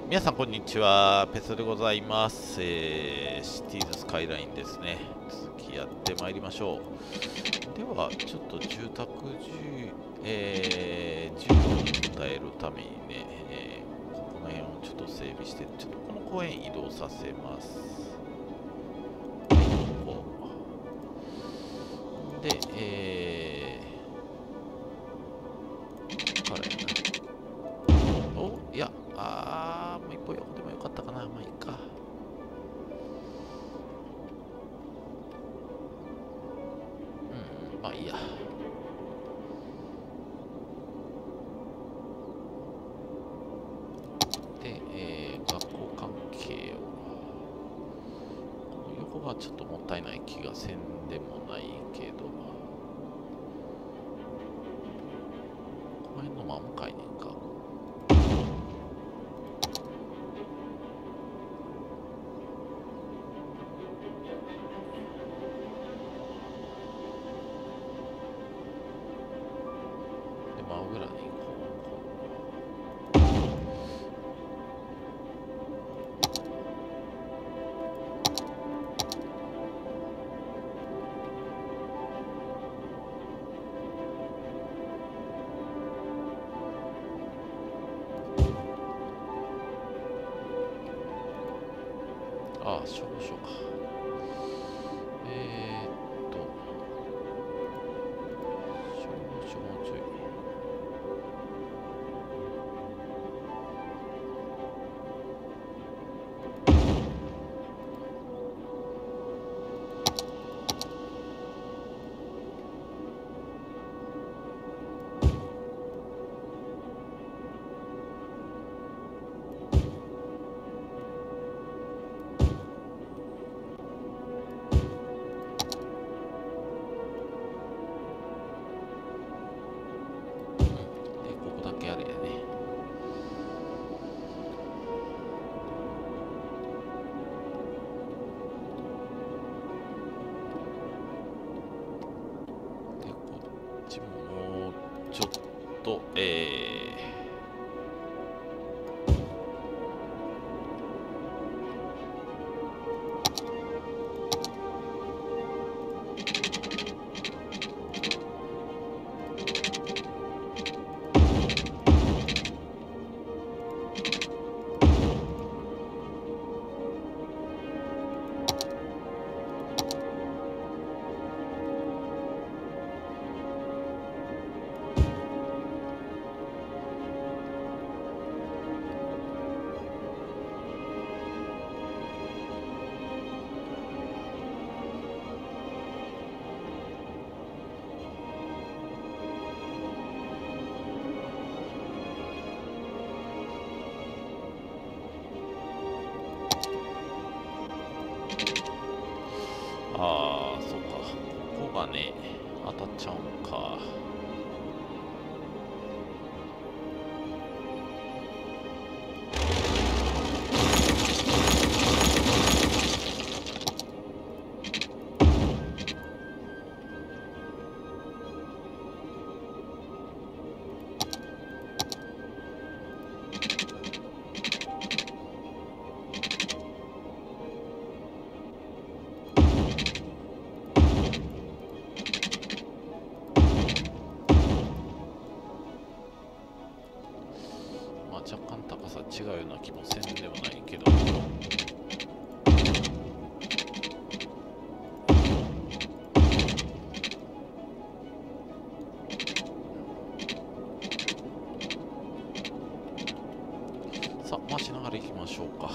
皆さんこんにちは、ペソでございます。シティーズスカイラインですね。続きやってまいりましょう。では、ちょっと住宅需要に応えるためにね、この辺をちょっと整備して、ちょっとこの公園移動させます。ここで、ここからやな。お、いや、もう一歩横でもよかったかな。まあいいか。まあいいや。で、学校関係を。この横がちょっともったいない気がせんでもないけど、この辺の真向かいねんか。で、真裏にこ消防署か。消防署もうちょい。ここだけあれやね。で、こっちももうちょっと、そうか。ここがね、当たっちゃうんか。まあ若干高さ違うような気もせんでもないけど。さあ、回しながら行きましょうか。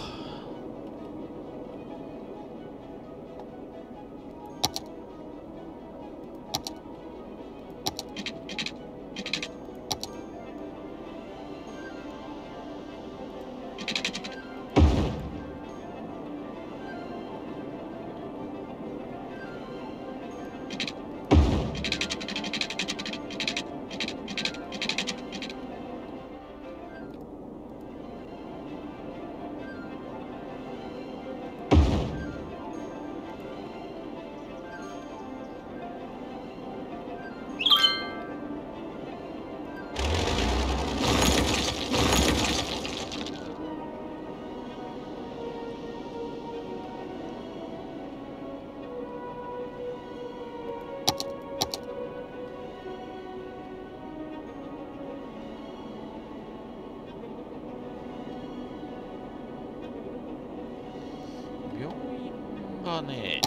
ね、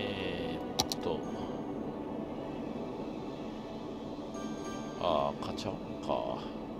カチャンか。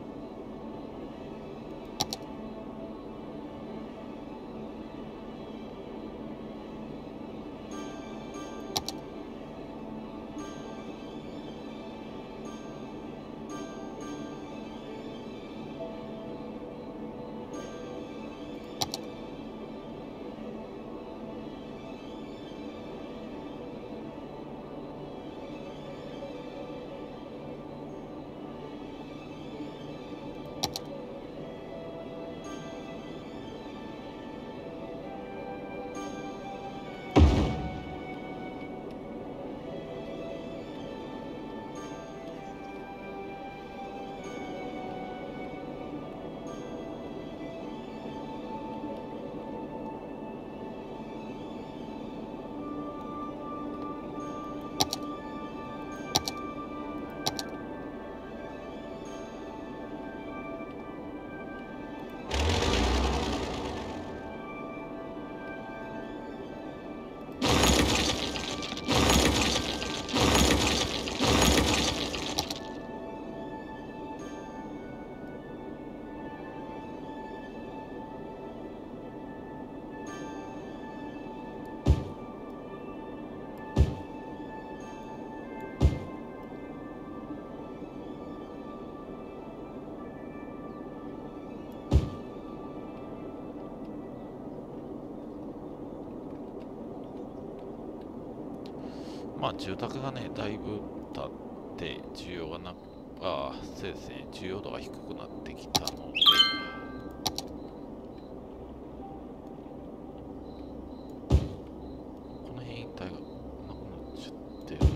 まあ住宅がね、だいぶ経って需要がそうですね、需要度が低くなってきたので、この辺一帯がなくなっちゃってる。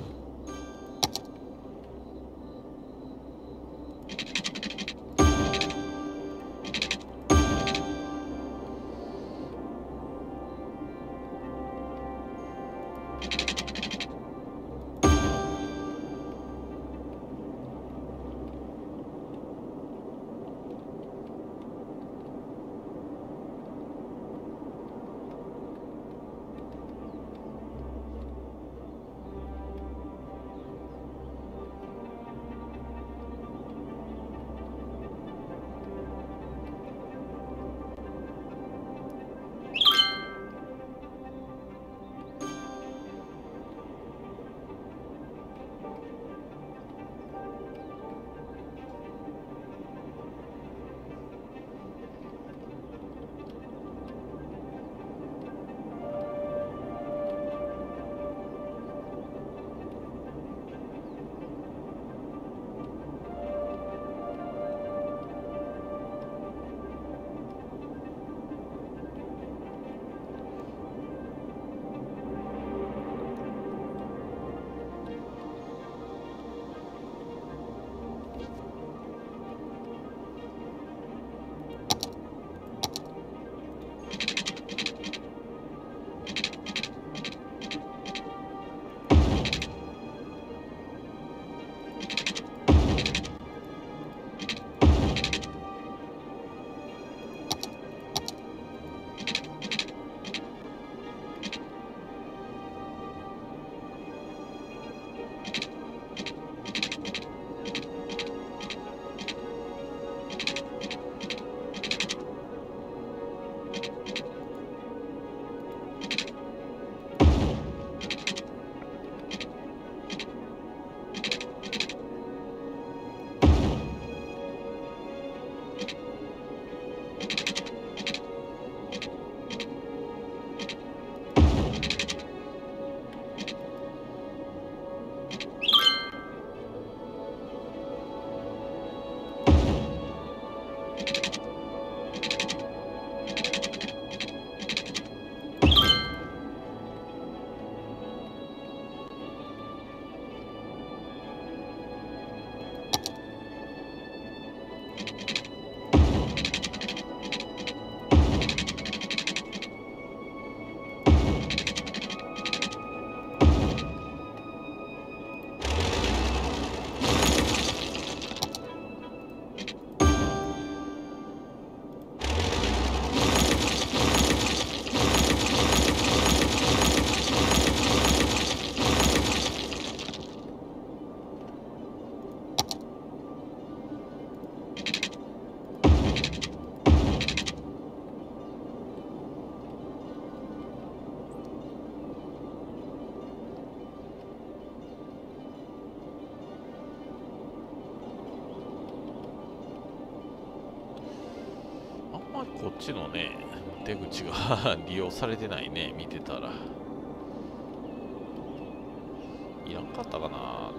まりこっちのね、出口が利用されてないね、見てたら。いらんかったかな。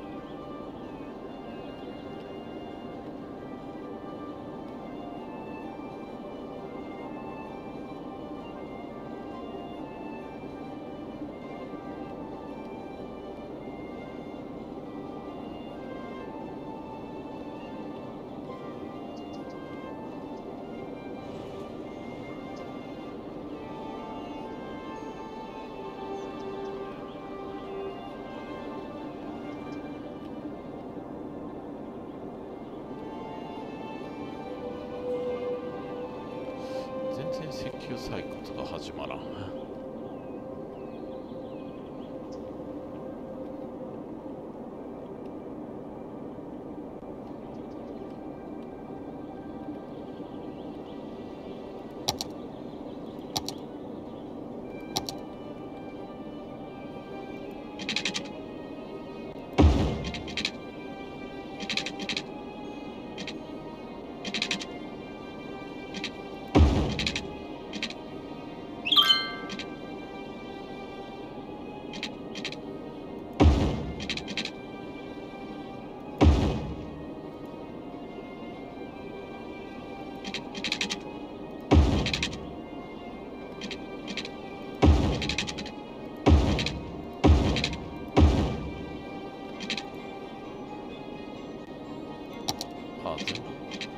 全然石油採掘が始まらん。あ、全部。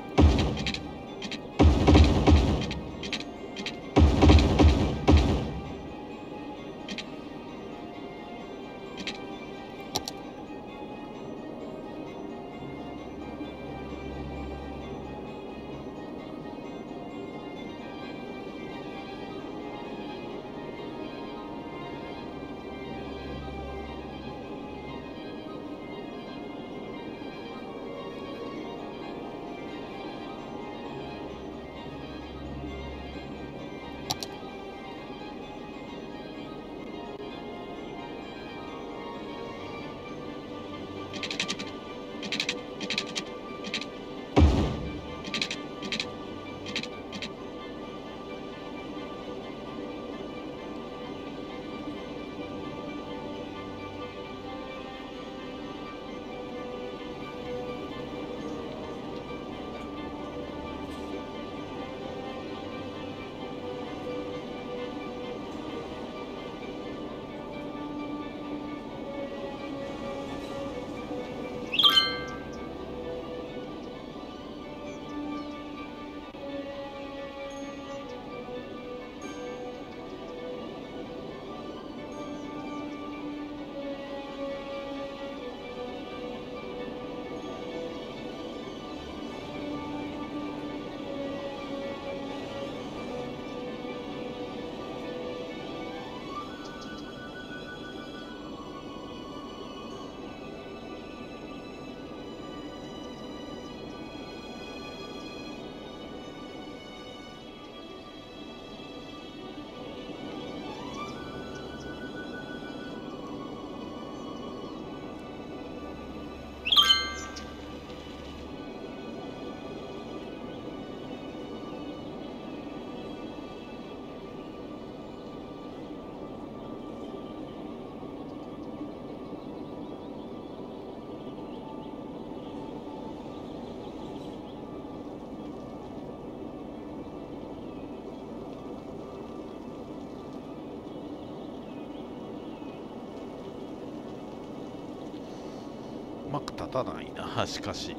うまく立たないな、しかし。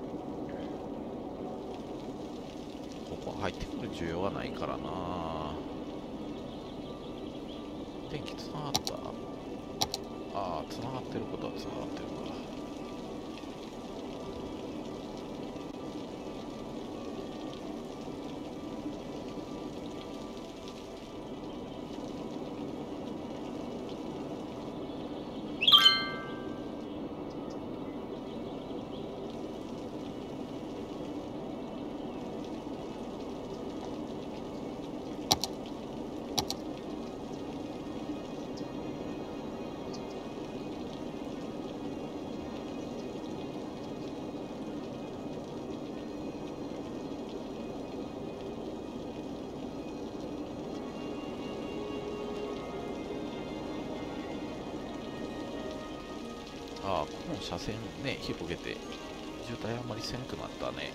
ここ入ってくる需要はないからな。電気つながった。ああ、つながってることはつながってるから。 ああ、この車線ね、広げて、渋滞あんまりせんくなったね。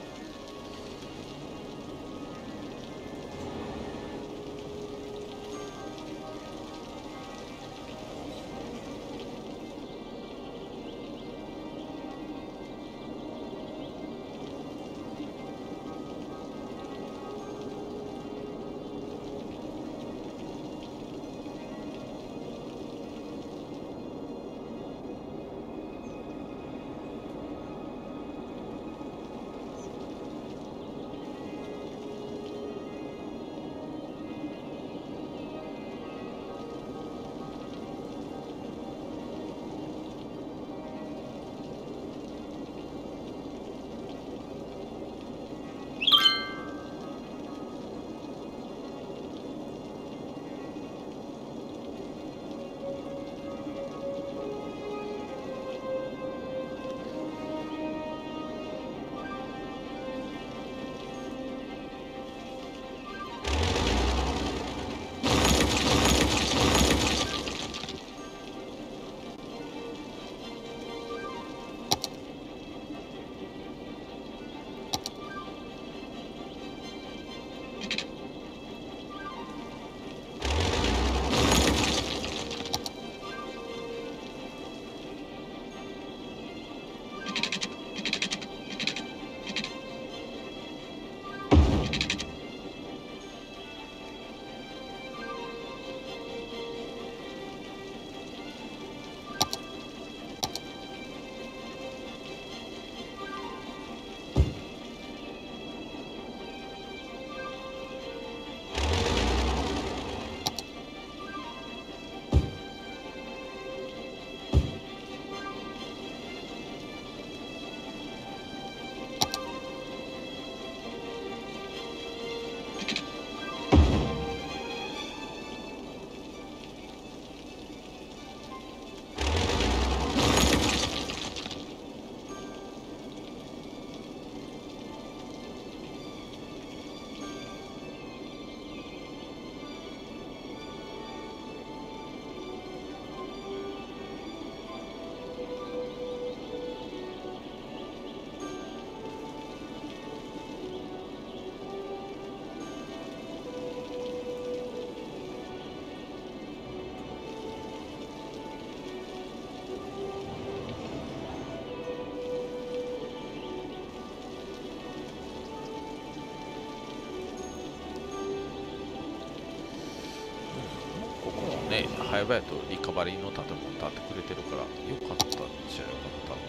ね、早々とリカバリーの建物建ってくれてるからよかったっちゃよかったのか。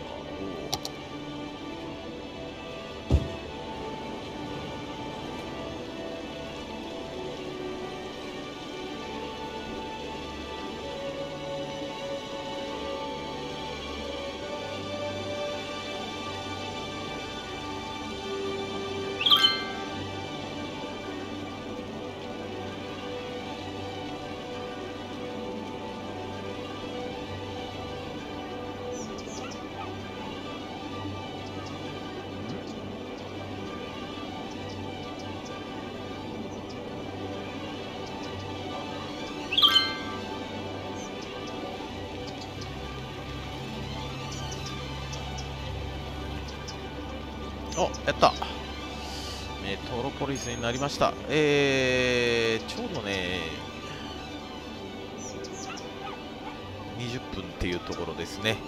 お、やった。メトロポリスになりました。ちょうどね、20分っていうところですね。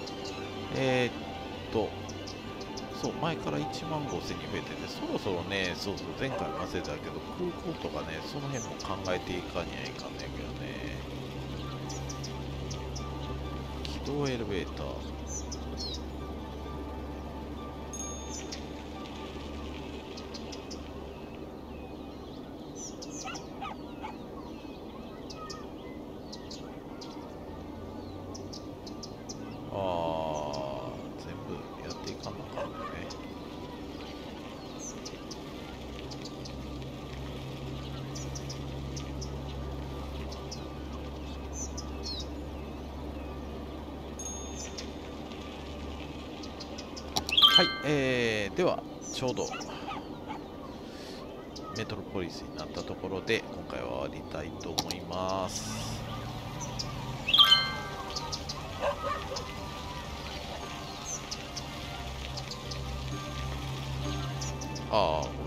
そう、前から1万5000に増えてて、そろそろね、そうそう、前回も忘れたけど、空港とかね、その辺も考えていかにはいかんねんけどね。軌道エレベーター。全部やっていかんのかんね。はい、ではちょうどメトロポリスになったところで今回は終わりたいと思います。 ああ、